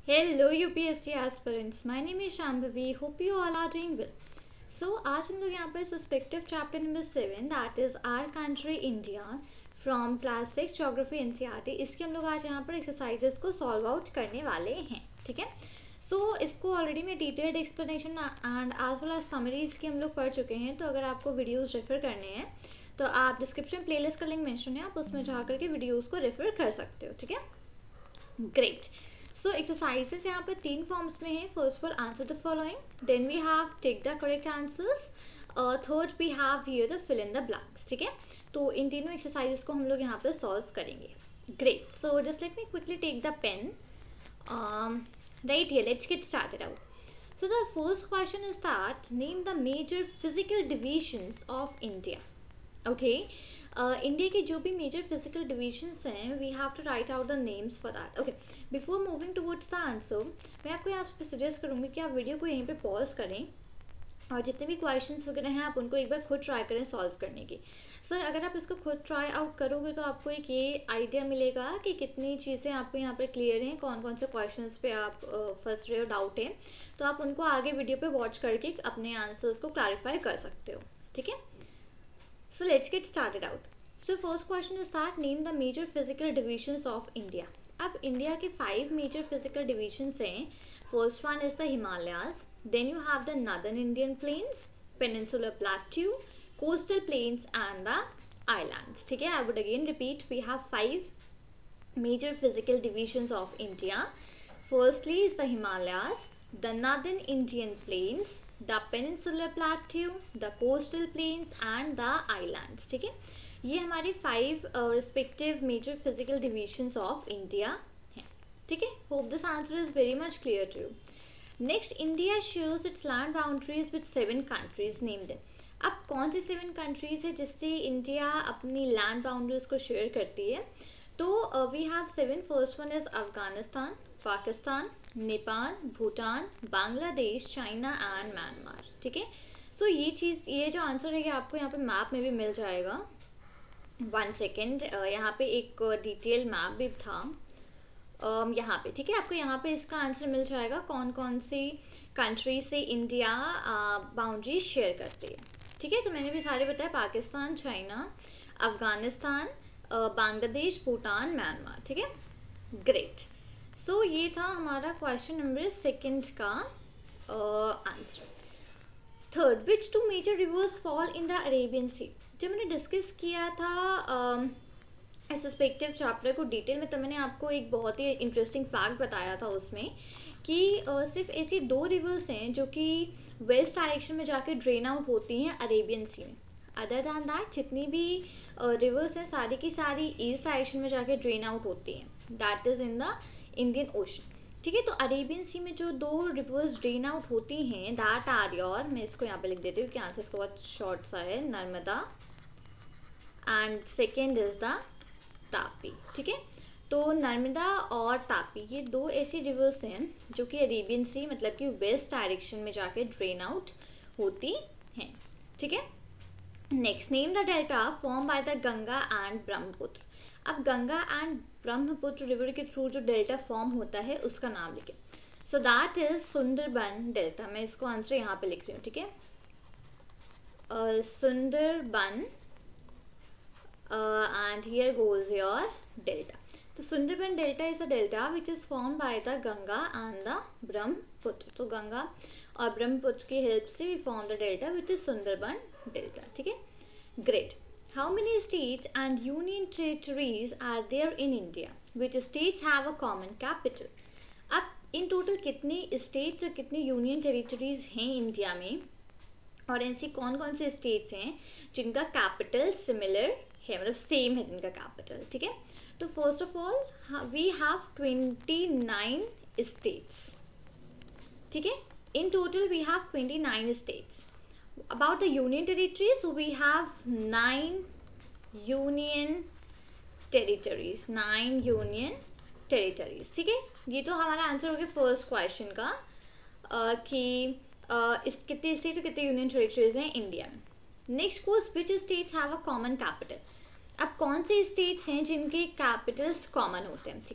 Hello UPSC aspirants, my name is Shambhavi. Hope you all are doing well. So आज हम लोग यहाँ पर respective chapter number 7 that is our country India from class 6 geography NCERT इसके हम लोग आज यहाँ पर एक्सरसाइजेस को सॉल्व आउट करने वाले हैं. ठीक है, सो इसको ऑलरेडी मैं डिटेल्ड एक्सप्लेनेशन एंड आज वाला समरीज की हम लोग पढ़ चुके हैं. तो अगर आपको वीडियोज़ रेफर करने हैं तो आप डिस्क्रिप्शन प्लेलिस्ट का लिंक मेंशन है, आप उसमें जा करके वीडियोज़ को रेफर कर सकते हो. ठीक है, ग्रेट. सो एक्सरसाइजेस यहाँ पर 3 फॉर्म्स में है. First of all answer the following, then we have take the correct answers, third we have here the fill in the blanks. ठीक है, तो इन तीनों एक्सरसाइजेस को हम लोग यहाँ पर सॉल्व करेंगे. Great. So just let me quickly take the pen right here. Let's get started out. So the first question is that name the major physical divisions of India. Okay, India के जो भी major physical divisions हैं we have to write out the names for that. Okay, before moving towards the answer मैं आपको यहाँ पे suggest करूँगी कि आप वीडियो को यहीं पे पॉज करें और जितने भी क्वेश्चंस वगैरह हैं आप उनको एक बार खुद ट्राई करें सॉल्व करने की. सर अगर आप इसको खुद ट्राई आउट करोगे तो आपको एक ये आइडिया मिलेगा कि कितनी चीज़ें आपको यहाँ पर क्लियर हैं, कौन कौन से क्वेश्चंस पे आप फंस रहे हो, डाउट है, तो आप उनको आगे वीडियो पे वॉच करके अपने आंसर्स को क्लैरिफाई कर सकते हो. ठीक है, so let's get started out. So first question is that name the major physical divisions of India. अब इंडिया के 5 major physical divisions हैं. First one is the Himalayas, then you have the northern Indian plains, peninsular plateau, coastal plains and the islands. ठीक है, I would again repeat, we have 5 major physical divisions of India. Firstly is the Himalayas, the northern Indian plains, the peninsular plateau, the coastal plains and the islands. ठीक है, ये हमारे 5 respective major physical divisions of India हैं. ठीक है, hope this answer is very much clear to you. Next, India shares its land boundaries with 7 countries, name them. अब कौन सी 7 countries है जिससे इंडिया अपनी लैंड बाउंड्रीज को शेयर करती है? तो we have 7. First one is Afghanistan, Pakistan, Nepal, Bhutan, Bangladesh, China and Myanmar. ठीक है, सो ये जो आंसर है ये आपको यहाँ पे मैप में भी मिल जाएगा. 1 सेकेंड, यहाँ पे एक डिटेल मैप भी था यहाँ पे. ठीक है, आपको यहाँ पे इसका आंसर मिल जाएगा कौन कौन सी कंट्री से इंडिया बाउंड्री शेयर करती है. ठीक है, तो मैंने भी सारे बताया, पाकिस्तान, चाइना, अफगानिस्तान, बांग्लादेश, भूटान, म्यांमार. ठीक है, ग्रेट. सो ये था हमारा क्वेश्चन नंबर 2 का answer. Third, which 2 major rivers fall in the Arabian sea. जब मैंने डिस्कस किया था सस्पेक्टिव चैप्टर को डिटेल में तो मैंने आपको एक बहुत ही इंटरेस्टिंग फैक्ट बताया था उसमें कि सिर्फ ऐसी 2 रिवर्स हैं जो कि वेस्ट डायरेक्शन में जाके ड्रेन आउट होती हैं अरेबियन सी में. अदर दैन दैट जितनी भी रिवर्स हैं सारी की सारी ईस्ट डायरेक्शन में जाके ड्रेन आउट होती हैं, that is in the Indian ocean. ठीक है, तो अरेबियन सी में जो 2 रिवर्स ड्रेन आउट होती हैं दैट आर योर, मैं इसको यहाँ पे लिख देती हूँ कि आंसर इसका बहुत शॉर्ट सा है, Narmada and second is the Tapi. ठीक है, तो नर्मदा और तापी ये 2 ऐसी रिवर्स हैं जो कि अरेबियन सी मतलब कि वेस्ट डायरेक्शन में जाके ड्रेन आउट होती हैं. ठीक है, next, name the delta form by the Ganga and Brahmaputra. अब गंगा एंड ब्रह्मपुत्र रिवर के थ्रू जो डेल्टा फॉर्म होता है उसका नाम लिखें. So that is Sundarban delta. मैं इसको आंसर यहाँ पे लिख रही हूँ. ठीक है, Sundarban and here goes your delta. तो Sundarban delta is a delta which is form by the Ganga and the Brahmaputra. तो गंगा और ब्रह्मपुत्र की हेल्प से we form the delta which is Sundarban delta. ठीक है, great. How many states and union territories are there in India which states have a common capital. अब in total कितनी states और कितनी यूनियन टेरिटरीज हैं इंडिया में और ऐसी कौन कौन से स्टेट्स हैं जिनका कैपिटल सिमिलर है, मतलब सेम है जिनका कैपिटल. ठीक है, तो first of all we have 29 states. ठीक है, in total we have 29 states. About the union territory, so we have 9 union territories. 9 union territories. ठीक है, ये तो हमारा आंसर हो गया फर्स्ट क्वेश्चन का कि इस कितने स्टेट्स और कितने यूनियन टेरिटरीज हैं इंडिया में. Next course, which states have a common capital. अब कौन से स्टेट्स हैं जिनके कैपिटल्स कॉमन होते हैं. ठीक है,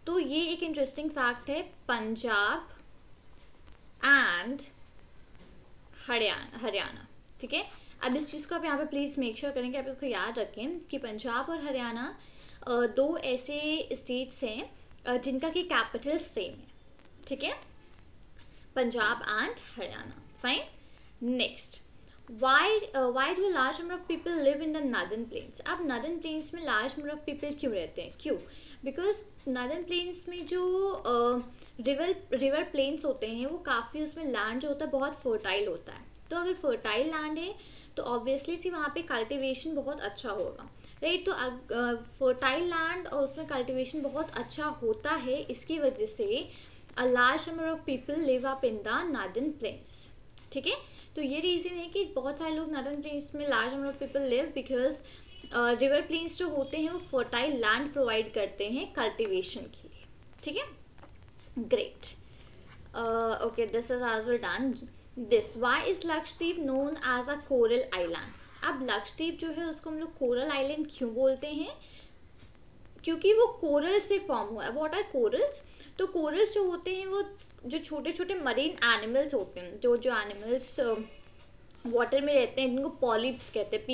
तो ये एक इंटरेस्टिंग फैक्ट है, पंजाब एंड हरियाणा, ठीक है। अब इस चीज़ को आप यहाँ पे प्लीज़ मेक श्योर करें कि आप इसको याद रखें कि पंजाब और हरियाणा दो ऐसे स्टेट्स हैं जिनका कि कैपिटल सेम है, ठीक है, Punjab and Haryana. Fine. Next, why do large number of people live in the northern plains. अब नॉर्दर्न प्लेन्स में लार्ज नंबर ऑफ पीपल क्यों रहते हैं, क्यों? बिकॉज नॉर्दर्न प्लेन्स में जो रिवर प्लेन्स होते हैं वो काफ़ी, उसमें लैंड जो होता है बहुत फर्टाइल होता है। तो अगर फर्टाइल लैंड है तो ऑब्वियसली सी वहाँ पे कल्टिवेशन बहुत अच्छा होगा, राइट। तो फर्टाइल लैंड और उसमें कल्टिवेशन बहुत अच्छा होता है, इसकी वजह से a large number of people live up in the northern plains, ठीक है। तो ये रीज़न है कि बहुत सारे लोग नॉर्दर्न प्लेन्स में large number of people live, because river plains जो होते हैं वो फर्टाइल लैंड प्रोवाइड करते हैं कल्टिवेशन के लिए, ठीक है। Great. Okay, this is also done. This, why is Lakshadweep known as a coral island. अब लक्षद्वीप जो है उसको हम लोग कोरल आइलैंड क्यों बोलते हैं? क्योंकि वो कोरल से फॉर्म हुआ है। What are corals? तो कोरल्स जो होते हैं वो जो छोटे छोटे मरीन एनिमल्स होते हैं, जो एनिमल्स वाटर में रहते हैं, जिनको पॉलिप्स कहते हैं,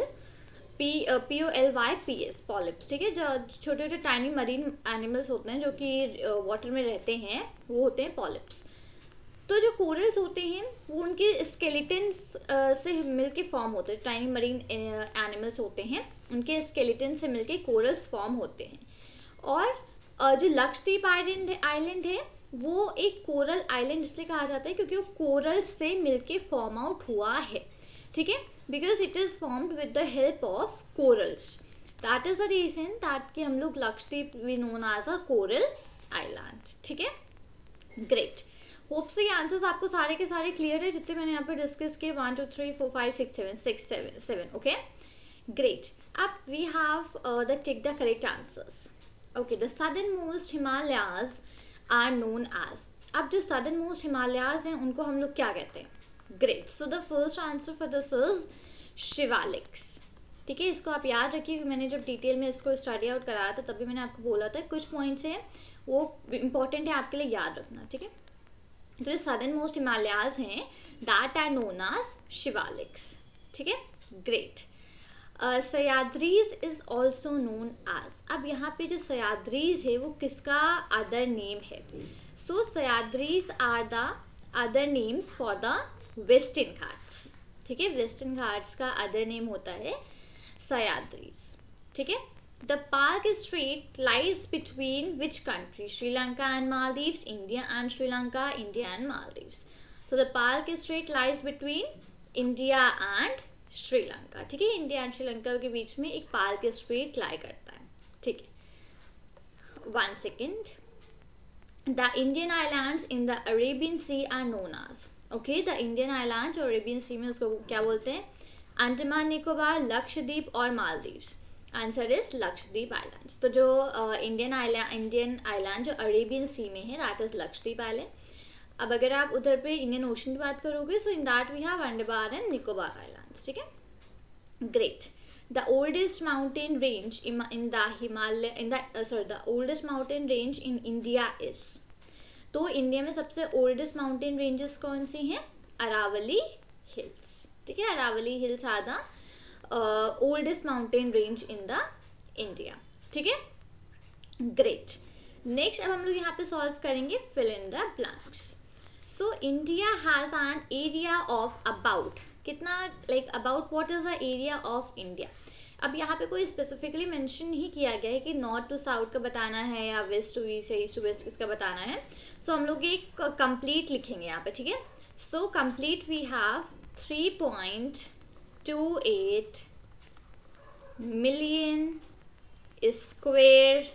POLYPS, पॉलिप्स, ठीक है। जो छोटे छोटे टाइनी मरीन एनिमल्स होते हैं जो कि वाटर में रहते हैं, वो होते हैं पॉलिप्स। तो जो कोरल्स होते हैं वो उनके स्केलेटन्स से मिलके फॉर्म होते हैं, टाइनी मरीन एनिमल्स होते हैं, उनके स्केलेटन से मिलके कोरल्स फॉर्म होते हैं। और जो लक्षद्वीप आइलैंड है वो एक कोरल आइलैंड इसलिए कहा जाता है क्योंकि वो कोरल से मिलके फॉर्म आउट हुआ है, ठीक है, because it is formed with the help of corals. That is the reason that कि हम लोग Lakshadweep we known as a coral island, ठीक है। ग्रेट। होप सो ये आंसर्स आपको सारे के सारे क्लियर है जितने मैंने यहाँ पे डिस्कस किए, 1 2 3 4 5 6 7, ओके। ग्रेट। अब we have the tick the correct answers. Okay, the southern most Himalayas are known as. अब जो सदर्न मोस्ट हिमालयाज हैं उनको हम लोग क्या कहते हैं? Great. So the first answer for this is Shivaliks, ठीक है। इसको आप याद रखिए कि मैंने जब डिटेल में इसको स्टडी आउट कराया था तभी मैंने आपको बोला था कुछ पॉइंट्स हैं वो इंपॉर्टेंट है आपके लिए याद रखना, ठीक है। तो जो सदर्न मोस्ट हिमालयाज हैं that are known as Shivaliks, ठीक है। Great. Sahyadris is also known as. अब यहाँ पे जो सह्याद्रीज है वो किसका अदर नेम है? So Sahyadris are the other names for the western Ghats, ठीक है। वेस्टर्न घाट्स का अदर नेम होता है सह्याद्रीज, ठीक है। The Palk strait lies between which country? Sri Lanka and Maldives, India and Sri Lanka, India and Maldives. So the Palk strait lies between India and Sri Lanka, ठीक है। India and Sri Lanka के बीच में एक पार्क स्ट्रेट लाई करता है, ठीक है। 1 second. The Indian islands in the Arabian sea are known as. Okay, the Indian islands और अरेबियन सी में उसको क्या बोलते हैं? अंडमान निकोबार, लक्षद्वीप और Maldives. Answer is Lakshadweep islands. तो जो इंडियन आइलैंड जो अरेबियन सी में है दैट इज लक्षद्वीप आइलैंड। अब अगर आप उधर पे इंडियन ओशन की बात करोगे so in that we have Andaman and Nicobar islands, ठीक है। Great. The oldest mountain range the oldest mountain range in India is. तो इंडिया में सबसे ओल्डेस्ट माउंटेन रेंजेस कौन सी हैं? अरावली हिल्स, ठीक है। Aravali hills are the oldest mountain range in the India, ठीक है। ग्रेट। नेक्स्ट अब हम लोग यहाँ पे सॉल्व करेंगे fill in the blanks. So India has an area of about, कितना, like about what is the area of India? अब यहाँ पे कोई स्पेसिफिकली मेंशन नहीं किया गया है कि नॉर्थ टू साउथ का बताना है या वेस्ट टू ईस्ट या ईस्ट टू वेस्ट किसका बताना है। सो हम लोग एक कंप्लीट लिखेंगे यहाँ पे, ठीक है। So complete we have 3.28 million square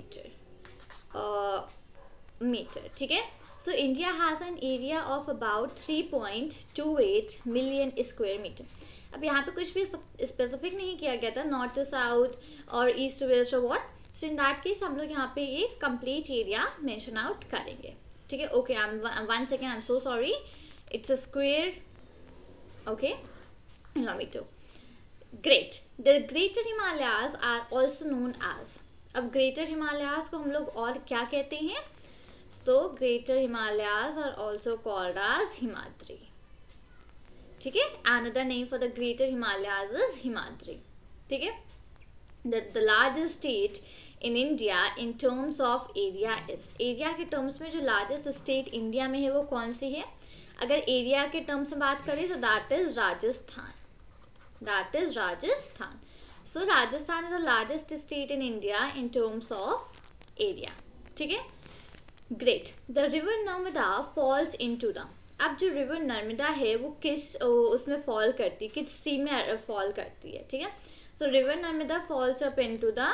metre, ठीक है। So India has an area of about 3.28 million square metre. अब यहाँ पे कुछ भी स्पेसिफिक नहीं किया गया था नॉर्थ टू साउथ और ईस्ट टू वेस्ट और what. So in that case हम लोग यहाँ पे ये कंप्लीट एरिया मेंशन आउट करेंगे, ठीक है। Okay, I am 1 second, I am so sorry, it's a square, okay, kilometre. Great. The greater Himalayas are also known as. अब ग्रेटर हिमालयाज को हम लोग और क्या कहते हैं? So greater Himalayas are also called as Himadri. ठीक है, another name for the greater Himalayas is Himadri. ठीक है, the largest state in India in terms of area is, area के टर्म्स में जो लार्जेस्ट स्टेट इंडिया में है वो कौन सी है? अगर एरिया के टर्म्स में बात करें तो that is Rajasthan. That is Rajasthan. So Rajasthan is the largest state in India in terms of area. ठीक है, great. The river Narmada falls into the, अब जो रिवर नर्मदा है वो किस उसमें फॉल करती है, किस सी में फॉल करती है? ठीक है, so river Narmada falls up into the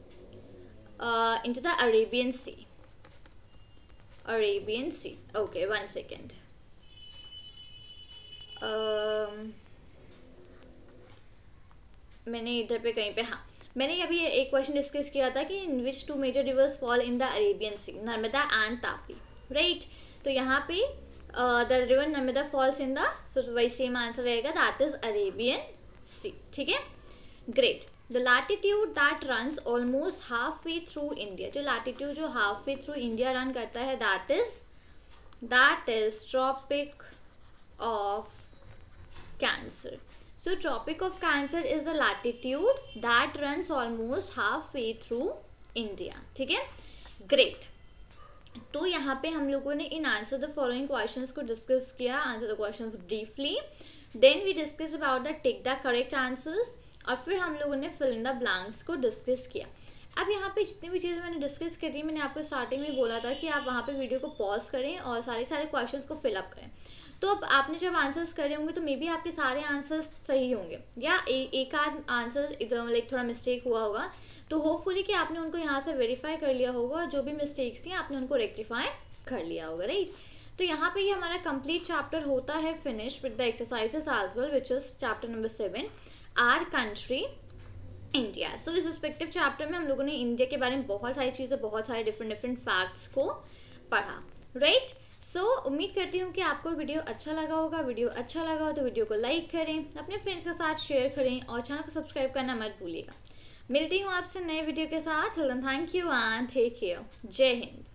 Arabian sea. Arabian sea. Okay, 1 second. मैंने इधर पे कहीं पे, हाँ, मैंने अभी एक क्वेश्चन डिस्कस किया था कि in which 2 major rivers fall in the Arabian sea, Narmada and Tapi, right? तो यहाँ पे the river Narmada falls in the, so वही सेम आंसर रहेगा, दैट इज अरेबियन सी. ठीक है, great. The latitude that runs almost half way through India, जो latitude जो half way through India run करता है that is tropic of Cancer. So Tropic of Cancer is the latitude that runs almost halfway through India. ठीक है, great. तो यहाँ पे हम लोगों ने in answer the following questions को डिस्कस किया. Answer the questions briefly, then we discuss about the take the correct answers, और फिर हम लोगों ने फिल इन द ब्लैंक्स को डिस्कस किया. अब यहाँ पे जितनी भी चीज़ें मैंने डिस्कस करी, मैंने आपको स्टार्टिंग में बोला था कि आप वहाँ पे वीडियो को पॉज करें और सारे क्वेश्चंस को फिलअप करें. तो अब आपने जब आंसर्स करे होंगे तो मे बी आपके सारे आंसर्स सही होंगे, या एक आध आंसर इधर लाइक थोड़ा मिस्टेक हुआ होगा. तो होपफुली कि आपने उनको यहाँ से वेरीफाई कर लिया होगा और जो भी मिस्टेक्स थी आपने उनको रेक्टिफाई कर लिया होगा, राइट? तो यहाँ पे ये हमारा कंप्लीट चैप्टर होता है finish with the exercises as well, which is chapter number 7, our country India. So इस रिस्पेक्टिव चैप्टर में हम लोगों ने इंडिया के बारे में बहुत सारी चीज़ें, बहुत सारे डिफरेंट फैक्ट्स को पढ़ा, राइट? सो उम्मीद करती हूँ कि आपको वीडियो अच्छा लगा होगा. वीडियो अच्छा लगा हो तो वीडियो को लाइक करें, अपने फ्रेंड्स के साथ शेयर करें और चैनल को सब्सक्राइब करना मत भूलिएगा. मिलती हूँ आपसे नए वीडियो के साथ. Thank you and take care. जय हिंद.